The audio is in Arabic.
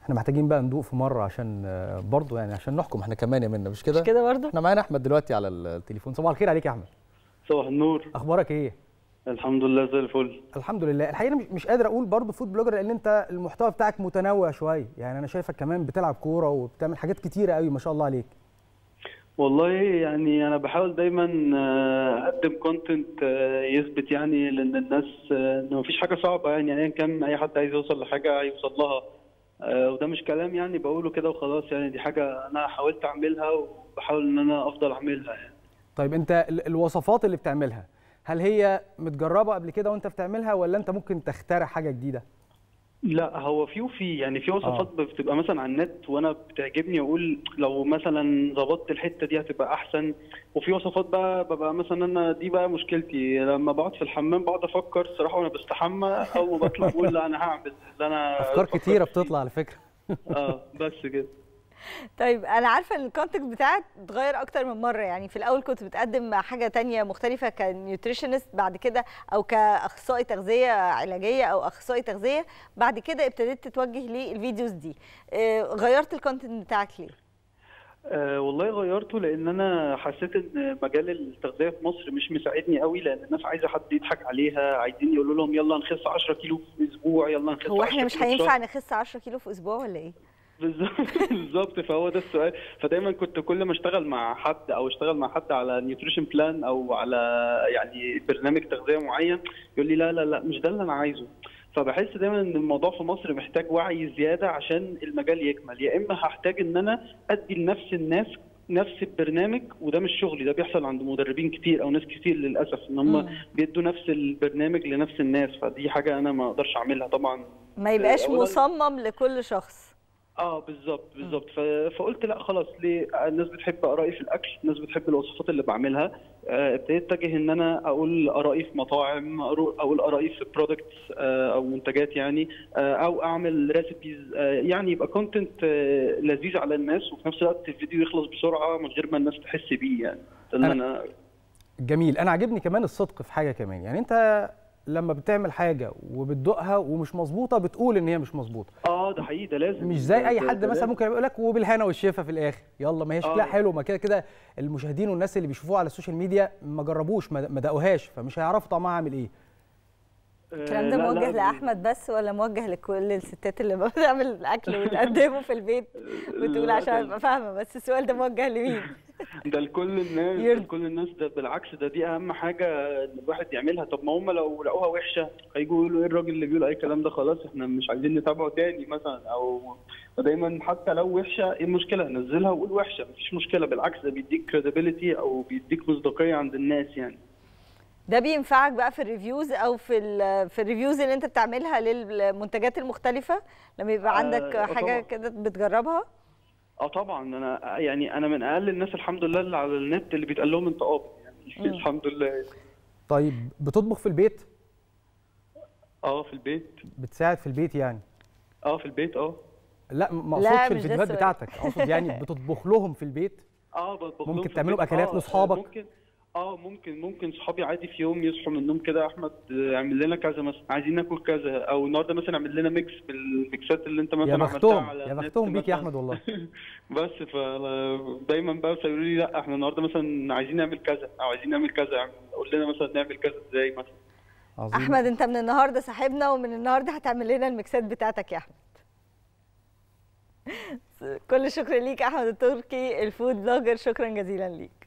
احنا محتاجين بقى ندوق في مره عشان برضه يعني عشان نحكم احنا كمان يا منا، مش كده؟ مش كده برضه؟ احنا معانا احمد دلوقتي على التليفون. صباح الخير عليك يا احمد. صباح النور. اخبارك ايه؟ الحمد لله زي الفل. الحمد لله. الحقيقه مش قادر اقول برضه فود بلوجر لان انت المحتوى بتاعك متنوع شويه، يعني انا شايفك كمان بتلعب كوره وبتعمل حاجات كتيره قوي ما شاء الله عليك. والله يعني انا بحاول دايما اقدم كونتنت يثبت يعني لان الناس ان مفيش حاجه صعبه، يعني ايا كان اي حد عايز يوصل لحاجه هيوصل لها، وده مش كلام يعني بقوله كده وخلاص، يعني دي حاجه انا حاولت اعملها وبحاول ان انا افضل اعملها يعني. طيب انت الوصفات اللي بتعملها هل هي متجربه قبل كده وانت بتعملها ولا انت ممكن تخترع حاجه جديده؟ لا هو في يعني في وصفات بتبقى مثلا على النت وانا بتعجبني اقول لو مثلا ظبطت الحته دي هتبقى احسن، وفي وصفات بقى ببقى مثلا انا دي بقى مشكلتي لما بقعد في الحمام بقعد افكر الصراحه وانا بستحمى او بطلع اقول لا انا هعمل اللي انا افكار كتيره بتطلع على فكره. بس كده. طيب انا عارفه ان الكونتنت بتاعك اتغير اكتر من مره، يعني في الاول كنت بتقدم حاجه تانية مختلفه كنيوتريشنست، بعد كده او كاخصائي تغذيه علاجيه او اخصائي تغذيه، بعد كده ابتديت تتوجه للفيديوز دي. غيرت الكونتنت بتاعك ليه؟ والله غيرته لان انا حسيت ان مجال التغذيه في مصر مش مساعدني قوي، لان الناس عايزه حد يضحك عليها، عايزين يقولوا لهم يلا نخس 10 كيلو في اسبوع، يلا نخس 10 كيلو. هو احنا مش هينفع نخس 10 كيلو في اسبوع ولا ايه؟ بالظبط، فهو ده السؤال. فدايما كنت كل ما اشتغل مع حد او اشتغل مع حد على نيوتريشن بلان او على يعني برنامج تغذيه معين يقول لي لا لا لا مش ده اللي انا عايزه. فبحس دايما ان الموضوع في مصر محتاج وعي زياده عشان المجال يكمل، يا اما هحتاج ان انا ادي لنفس الناس نفس البرنامج، وده مش شغلي، ده بيحصل عند مدربين كتير او ناس كتير للاسف ان هم بيدوا نفس البرنامج لنفس الناس، فدي حاجه انا ما اقدرش اعملها طبعا. ما يبقاش مصمم لكل شخص. بالظبط. فقلت لا خلاص، ليه؟ الناس بتحب ارائي في الاكل، الناس بتحب الوصفات اللي بعملها، ابتديت اتجه ان انا اقول ارائي في مطاعم، اقول ارائي في برودكتس او منتجات يعني، او اعمل ريسيبيز، يعني يبقى كونتنت لذيذ على الناس وفي نفس الوقت الفيديو يخلص بسرعه من غير ما الناس تحس بيه يعني. انا جميل. انا عاجبني كمان الصدق في حاجه كمان، يعني انت لما بتعمل حاجه وبتدوقها ومش مظبوطه بتقول ان هي مش مظبوطه. ده حقيقي، ده لازم، مش زي اي حد مثلا ممكن يقول لك وبالهنا والشفا في الاخر يلا ما هي شكلها حلو، ما كده كده المشاهدين والناس اللي بيشوفوها على السوشيال ميديا ما جربوش ما دقوهاش فمش هيعرفوا طعمها عامل ايه. الكلام ده موجه لاحمد بس ولا موجه لكل الستات اللي بتعمل الاكل وتقدمه في البيت وتقول عشان ابقى فاهمه؟ بس السؤال ده موجه لمين؟ ده لكل الناس، لكل الناس. ده بالعكس، دي اهم حاجه ان الواحد يعملها. طب ما هم لو لقوها وحشه هيجوا يقولوا ايه الراجل اللي بيقول اي كلام ده، خلاص احنا مش عايزين نتابعه تاني مثلا. او دايما حتى لو وحشه ايه المشكله؟ نزلها وقول وحشه، مفيش مشكله، بالعكس ده بيديك كريديبيليتي او بيديك مصداقيه عند الناس يعني. ده بينفعك بقى في الريفيوز او في الريفيوز اللي انت بتعملها للمنتجات المختلفه لما يبقى عندك حاجه كده بتجربها؟ طبعا. انا من اقل الناس الحمد لله اللي على النت اللي بيتقال لهم انت يعني الحمد لله. طيب بتطبخ في البيت؟ في البيت. بتساعد في البيت يعني؟ في البيت. لا ما اقصدش في الفيديوهات بتاعتك، اقصد يعني بتطبخ لهم في البيت؟ بطبخ لهم. ممكن تعملوا اكلات لاصحابك؟ ممكن صحابي عادي في يوم يصحوا من النوم كده، احمد اعمل لنا كذا مثلا، عايزين ناكل كذا، او النهارده مثلا اعمل لنا ميكس بالميكسات اللي انت مثلا عملتها على يا بختهم بيك يا احمد والله. بس فدايما بقى يقولوا لي لا احنا النهارده مثلا عايزين نعمل كذا او عايزين نعمل كذا، قول لنا مثلا نعمل كذا ازاي مثلا. عظيم. احمد انت من النهارده صاحبنا ومن النهارده هتعمل لنا الميكسات بتاعتك يا احمد. كل الشكر ليك احمد التركي الفود بلوجر، شكرا جزيلا ليك.